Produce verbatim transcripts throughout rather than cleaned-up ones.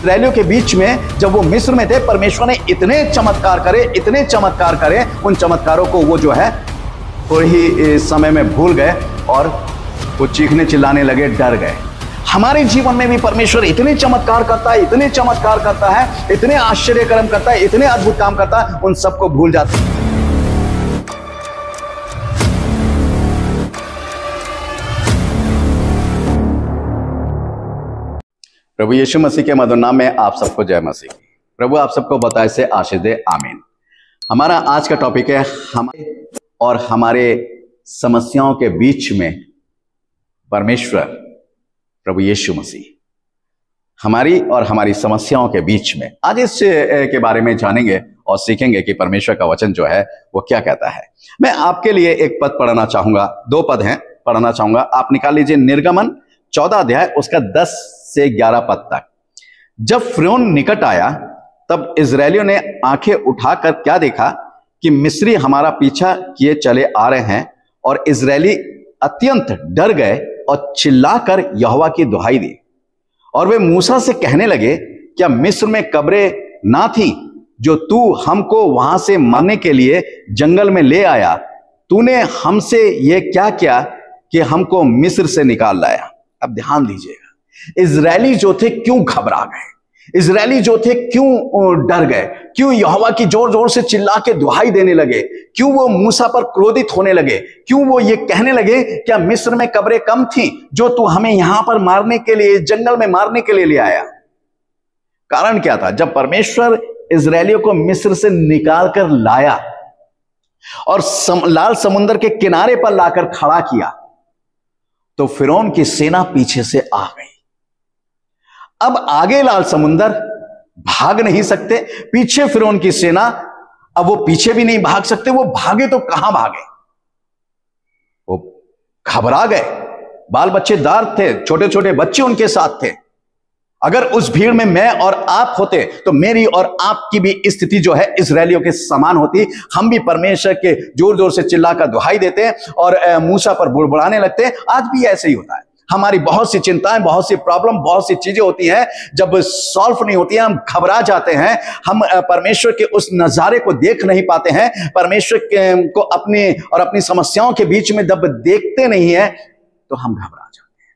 इस्राएलियों के बीच में जब वो मिस्र में थे, परमेश्वर ने इतने चमत्कार करे, इतने चमत्कार करे, उन चमत्कारों को वो जो है थोड़े ही समय में भूल गए और वो चीखने चिल्लाने लगे, डर गए। हमारे जीवन में भी परमेश्वर इतने चमत्कार करता है, इतने चमत्कार करता है, इतने आश्चर्य कर्म करता है, इतने अद्भुत काम करता है, उन सबको भूल जाते हैं। प्रभु यीशु मसीह के मधुर नाम में आप सबको जय मसीह। प्रभु आप सबको बताए से आशीष दे, आमीन। हमारा आज का टॉपिक है हमारे और हमारे समस्याओं के बीच में परमेश्वर प्रभु यीशु मसीह, हमारी और हमारी समस्याओं के बीच में। आज इस के बारे में जानेंगे और सीखेंगे कि परमेश्वर का वचन जो है वो क्या कहता है। मैं आपके लिए एक पद पढ़ना चाहूंगा, दो पद हैं, पढ़ना चाहूंगा। आप निकाल लीजिए निर्गमन चौदह अध्याय उसका दस से ग्यारह पद तक। जब फिरौन निकट आया तब इजरायलियों ने आंखें उठाकर क्या देखा कि मिस्री हमारा पीछा किए चले आ रहे हैं, और इजरायली अत्यंत डर गए और चिल्लाकर यहोवा की दुहाई दी। और वे मूसा से कहने लगे, क्या मिस्र में कब्रें ना थी जो तू हमको वहां से मारने के लिए जंगल में ले आया? तूने हमसे ये क्या किया कि हमको मिस्र से निकाल लाया? अब ध्यान दीजिएगा, इजरायली जो थे क्यों घबरा गए, इजरायली जो थे क्यों डर गए, क्यों यहोवा की जोर जोर से चिल्ला के दुहाई देने लगे, क्यों वो मूसा पर क्रोधित होने लगे, क्यों वो ये कहने लगे क्या मिस्र में कब्रें कम थी जो तू हमें यहां पर मारने के लिए, जंगल में मारने के लिए ले आया? कारण क्या था? जब परमेश्वर इजरायलियों को मिस्र से निकाल कर लाया और सम, लाल समुद्र के किनारे पर लाकर खड़ा किया, तो फिरौन की सेना पीछे से आ गई। अब आगे लाल समुंदर, भाग नहीं सकते, पीछे फिरौन की सेना, अब वो पीछे भी नहीं भाग सकते, वो भागे तो कहां भागे? वो घबरा गए। बाल बच्चेदार थे, छोटे छोटे बच्चे उनके साथ थे। अगर उस भीड़ में मैं और आप होते तो मेरी और आपकी भी स्थिति जो है इजरायलियों के समान होती। हम भी परमेश्वर के जोर जोर से चिल्लाकर दुहाई देते और मूसा पर बुड़बुड़ाने लगते। आज भी ऐसे ही होता है। हमारी बहुत सी चिंताएं, बहुत सी प्रॉब्लम, बहुत सी चीजें होती हैं, जब सॉल्व नहीं होती हैं हम घबरा जाते हैं। हम परमेश्वर के उस नजारे को देख नहीं पाते हैं। परमेश्वर को अपनी और अपनी समस्याओं के बीच में जब देखते नहीं है तो हम घबरा जाते हैं,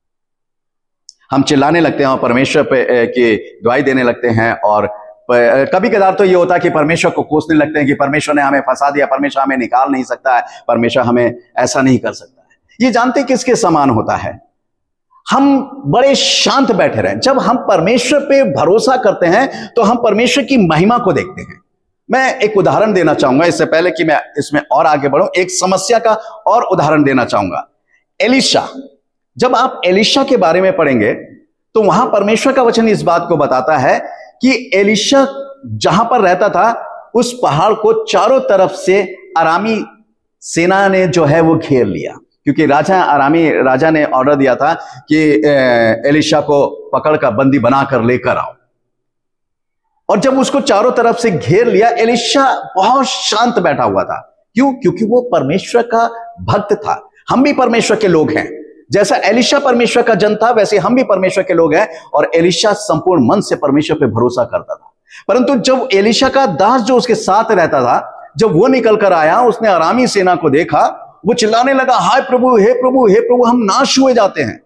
हम चिल्लाने लगते हैं और परमेश्वर पे की दुहाई देने लगते हैं। और कभी कदार तो ये होता है कि परमेश्वर को कोसने लगते हैं कि परमेश्वर ने हमें फंसा दिया, परमेश्वर हमें निकाल नहीं सकता है, परमेश्वर हमें ऐसा नहीं कर सकता है। ये जानते किसके समान होता है? हम बड़े शांत बैठे रहें। जब हम परमेश्वर पे भरोसा करते हैं तो हम परमेश्वर की महिमा को देखते हैं। मैं एक उदाहरण देना चाहूंगा इससे पहले कि मैं इसमें और आगे बढ़ूं। एक समस्या का और उदाहरण देना चाहूंगा। एलीशा, जब आप एलीशा के बारे में पढ़ेंगे तो वहां परमेश्वर का वचन इस बात को बताता है कि एलीशा जहां पर रहता था उस पहाड़ को चारों तरफ से अरामी सेना ने जो है वो घेर लिया, क्योंकि राजा अरामी राजा ने ऑर्डर दिया था कि एलीशा को पकड़कर बंदी बनाकर लेकर आओ। और जब उसको चारों तरफ से घेर लिया, एलीशा बहुत शांत बैठा हुआ था। क्यों? क्योंकि वो परमेश्वर का भक्त था। हम भी परमेश्वर के लोग हैं। जैसा एलीशा परमेश्वर का जन था वैसे हम भी परमेश्वर के लोग हैं। और एलीशा संपूर्ण मन से परमेश्वर पे भरोसा करता था। परंतु जब एलीशा का दास जो उसके साथ रहता था, जब वो निकल कर आया, उसने अरामी सेना को देखा, वो चिल्लाने लगा, हाय प्रभु, हे प्रभु, हे प्रभु, हम नाश हुए जाते हैं।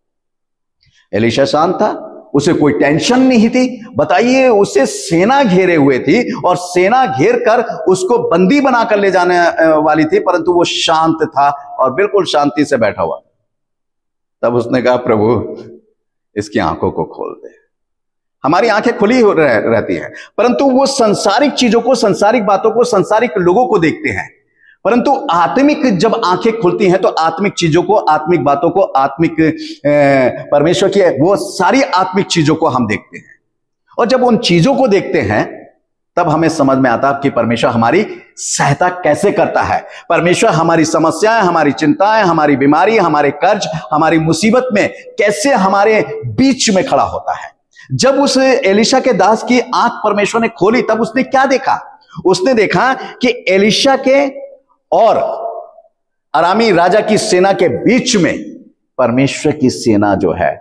एलीशा शांत था, उसे कोई टेंशन नहीं थी। बताइए, उसे सेना घेरे हुए थी और सेना घेर कर उसको बंदी बनाकर ले जाने वाली थी, परंतु वो शांत था और बिल्कुल शांति से बैठा हुआ। तब उसने कहा, प्रभु इसकी आंखों को खोल दे। हमारी आंखें खुली हो रह, रहती हैं, परंतु वो संसारिक चीजों को, संसारिक बातों को, संसारिक लोगों को देखते हैं। परंतु आत्मिक जब आंखें खुलती हैं तो आत्मिक चीजों को, आत्मिक बातों को, आत्मिक परमेश्वर की वो सारी आत्मिक चीजों को हम देखते हैं। और जब उन चीजों को देखते हैं तब हमें समझ में आता है कि परमेश्वर हमारी सहायता कैसे करता है। परमेश्वर हमारी समस्याएं, हमारी चिंताएं, हमारी बीमारी, हमारे कर्ज, हमारी मुसीबत में कैसे हमारे बीच में खड़ा होता है। जब उस एलीशा के दास की आंख परमेश्वर ने खोली तब उसने क्या देखा? उसने देखा कि एलीशा के और अरामी राजा की सेना के बीच में परमेश्वर की सेना जो है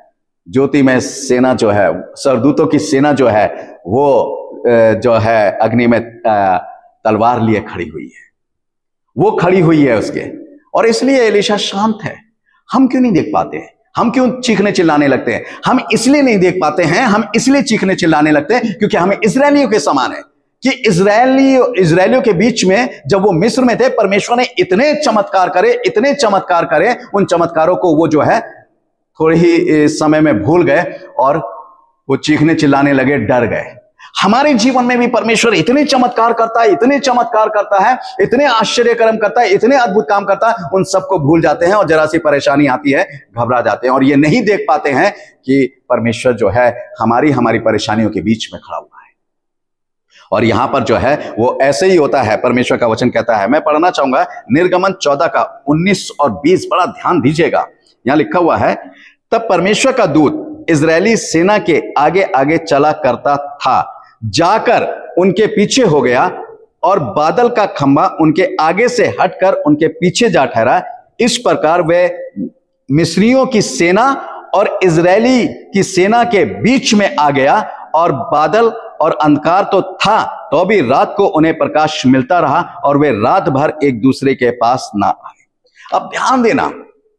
ज्योति में सेना जो है, सरदूतों की सेना जो है वो जो है अग्नि में तलवार लिए खड़ी हुई है, वो खड़ी हुई है उसके। और इसलिए एलीशा शांत है। हम क्यों नहीं देख पाते हैं? हम क्यों चीखने चिल्लाने लगते हैं? हम इसलिए नहीं देख पाते हैं, हम इसलिए चीखने चिल्लाने लगते हैं क्योंकि हम इजरायलियों के समान है कि इजरायली इजरायलियों के बीच में जब वो मिस्र में थे, परमेश्वर ने इतने चमत्कार करे, इतने चमत्कार करे, उन चमत्कारों को वो जो है थोड़े ही समय में भूल गए और वो चीखने चिल्लाने लगे, डर गए। हमारे जीवन में भी परमेश्वर इतने चमत्कार करता है, इतने चमत्कार करता है, इतने आश्चर्य कर्म करता है, इतने अद्भुत काम करता है, उन सबको भूल जाते हैं और जरा सी परेशानी आती है घबरा जाते हैं और ये नहीं देख पाते हैं कि परमेश्वर जो है हमारी हमारी परेशानियों के बीच में खड़ा हुआ है। और यहां पर जो है वो ऐसे ही होता है। परमेश्वर का वचन कहता है, मैं पढ़ना चाहूंगा निर्गमन चौदह का उन्नीस और बीस, बड़ा ध्यान दीजिएगा। यहां लिखा हुआ है, तब परमेश्वर का दूत इजरायली सेना के आगे आगे चला करता था, जाकर उनके पीछे हो गया और बादल का खंभा उनके आगे से हटकर उनके पीछे जा ठहरा। इस प्रकार वे मिस्रियों की सेना और इजरायली की सेना के बीच में आ गया और बादल और अंधकार तो था, तो भी रात को उन्हें प्रकाश मिलता रहा और वे रात भर एक दूसरे के पास ना आए। अब ध्यान देना,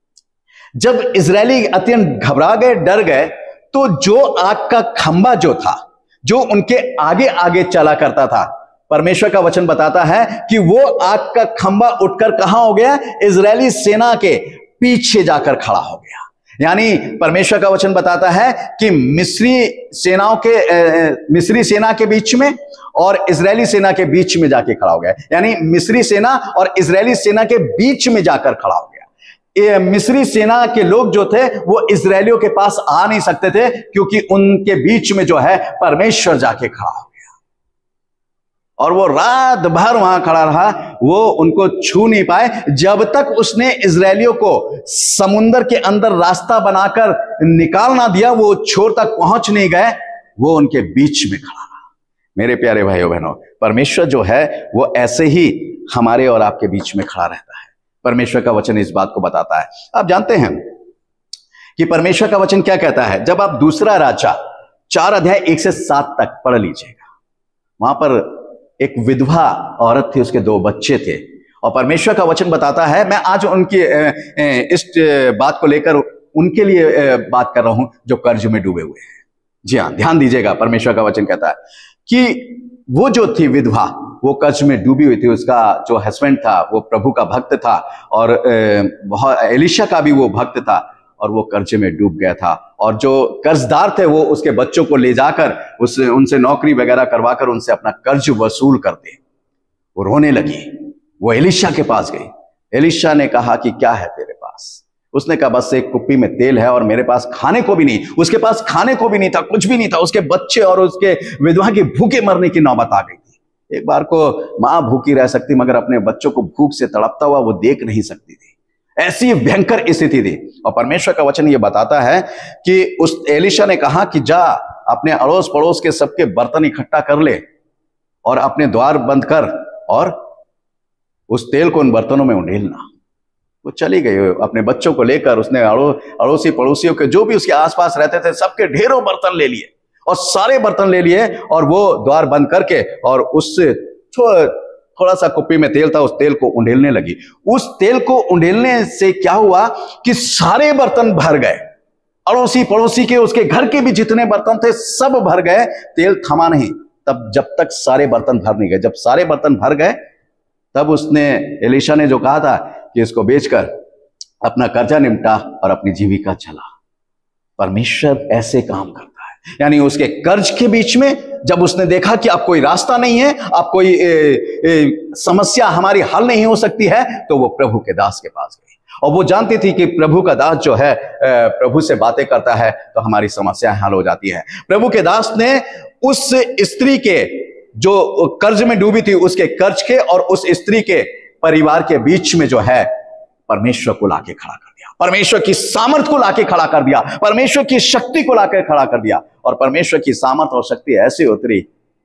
जब इजरायली अत्यंत घबरा गए, डर गए, तो जो आग का खंभा जो था, जो उनके आगे आगे चला करता था, परमेश्वर का वचन बताता है कि वो आग का खंभा उठकर कहां हो गया? इजरायली सेना के पीछे जाकर खड़ा हो गया। यानी परमेश्वर का वचन बताता है कि मिस्री सेनाओं के मिस्री सेना के बीच में और इजरायली सेना के बीच में जाके खड़ा हो गया। यानी मिस्री सेना और इजरायली सेना के बीच में जाकर खड़ा हो गया। मिस्री सेना के लोग जो थे वो इजरायलियों के पास आ नहीं सकते थे क्योंकि उनके बीच में जो है परमेश्वर जाके खड़ा हो गया और वो रात भर वहां खड़ा रहा। वो उनको छू नहीं पाए जब तक उसने इजरायलियों को समुद्र के अंदर रास्ता बनाकर निकाल ना दिया, वो छोर तक पहुंच नहीं गए, वो उनके बीच में खड़ा रहा। मेरे प्यारे भाइयों बहनों, परमेश्वर जो है वो ऐसे ही हमारे और आपके बीच में खड़ा रहता है। परमेश्वर का वचन इस बात को बताता है। आप जानते हैं कि परमेश्वर का वचन क्या कहता है? जब आप दूसरा राजा चार अध्याय एक से सात तक पढ़ लीजिएगा, वहां पर एक विधवा औरत थी, उसके दो बच्चे थे और परमेश्वर का वचन बताता है, मैं आज उनकी इस बात को लेकर उनके लिए बात कर रहा हूं जो कर्ज में डूबे हुए हैं। जी हां, ध्यान दीजिएगा। परमेश्वर का वचन कहता है कि वो जो थी विधवा, वो कर्ज में डूबी हुई थी। उसका जो हस्बैंड था वो प्रभु का भक्त था और बहुत एलीशा का भी वो भक्त था और वो कर्ज में डूब गया था। और जो कर्जदार थे वो उसके बच्चों को ले जाकर उस उनसे नौकरी वगैरह करवाकर उनसे अपना कर्ज वसूल करते। वो रोने लगी, वो एलीशा के पास गई। एलीशा ने कहा कि क्या है तेरे पास? उसने कहा बस एक कुप्पी में तेल है और मेरे पास खाने को भी नहीं। उसके पास खाने को भी नहीं था, कुछ भी नहीं था। उसके बच्चे और उसके विधवा की भूखे मरने की नौबत आ गई थी। एक बार को मां भूखी रह सकती मगर अपने बच्चों को भूख से तड़पता हुआ वो देख नहीं सकती थी। ऐसी भयंकर स्थिति थी। और परमेश्वर का वचन ये बताता है कि उस एलीशा ने कहा कि जा अपने अड़ोस पड़ोस के सबके बर्तन इकट्ठा कर ले और अपने द्वार बंद कर और उस तेल को उन बर्तनों में उंडेलना। वो चली गई अपने बच्चों को लेकर। उसने अड़ो अड़ोसी पड़ोसियों के जो भी उसके आसपास रहते थे सबके ढेरों बर्तन ले लिए और सारे बर्तन ले लिए और वो द्वार बंद करके और उससे थोड़ा सा कुप्पी में तेल था, उस तेल को उंडेलने लगी। उस तेल को उंडेलने से क्या हुआ कि सारे बर्तन भर गए। अड़ोसी पड़ोसी के, उसके घर के भी जितने बर्तन थे सब भर गए। तेल थमा नहीं तब जब तक सारे बर्तन भर नहीं गए। जब सारे बर्तन भर गए तब उसने एलीशा ने जो कहा था कि इसको बेचकर अपना कर्जा निपटा और अपनी जीविका चला। परमेश्वर ऐसे काम करता है। यानी उसके कर्ज के बीच में जब उसने देखा कि अब कोई रास्ता नहीं है, अब कोई ए, ए, समस्या हमारी हल नहीं हो सकती है, तो वो प्रभु के दास के पास गई। और वो जानती थी कि प्रभु का दास जो है प्रभु से बातें करता है तो हमारी समस्याएं हल हो जाती है। प्रभु के दास ने उस स्त्री के जो कर्ज में डूबी थी उसके कर्ज के और उस स्त्री के परिवार के बीच में जो है परमेश्वर को लाके खड़ा कर दिया। परमेश्वर की सामर्थ को लाके खड़ा कर दिया। परमेश्वर की शक्ति को लाके खड़ा कर दिया। और परमेश्वर की सामर्थ और शक्ति ऐसी उतरी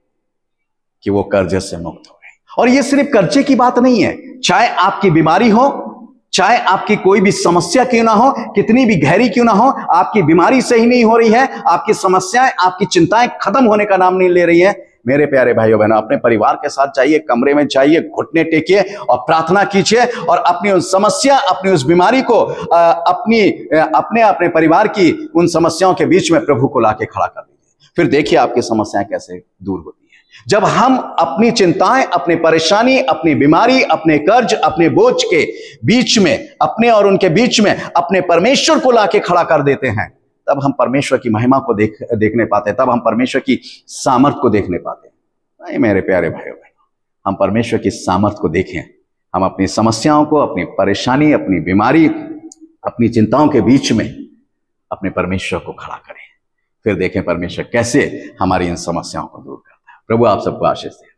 कि वो कर्जे से मुक्त हो गए। और ये सिर्फ कर्जे की बात नहीं है। चाहे आपकी बीमारी हो, चाहे आपकी कोई भी समस्या क्यों ना हो, कितनी भी गहरी क्यों ना हो, आपकी बीमारी सही नहीं हो रही है, आपकी समस्याएं, आपकी चिंताएं खत्म होने का नाम नहीं ले रही है, मेरे प्यारे भाइयों बहनों, अपने परिवार के साथ जाइए, कमरे में जाइए, घुटने टेकिए और प्रार्थना कीजिए और अपनी उस समस्या, अपनी उस बीमारी को अपनी अपने अपने परिवार की उन समस्याओं के बीच में प्रभु को लाके खड़ा कर दीजिए। फिर देखिए आपकी समस्याएं कैसे दूर होती है। जब हम अपनी चिंताएं, अपनी परेशानी, अपनी बीमारी, अपने कर्ज, अपने बोझ के बीच में, अपने और उनके बीच में अपने परमेश्वर को लाके खड़ा कर देते हैं, तब हम परमेश्वर की महिमा को देख देखने पाते हैं, तब हम परमेश्वर की सामर्थ को देखने पाते हैं। नहीं मेरे प्यारे भाइयों बहनों, हम परमेश्वर की सामर्थ को देखें, हम अपनी समस्याओं को, अपनी परेशानी, अपनी बीमारी, अपनी चिंताओं के बीच में अपने परमेश्वर को खड़ा करें, फिर देखें परमेश्वर कैसे हमारी इन समस्याओं को दूर करता है। प्रभु आप सबको आशीष दे।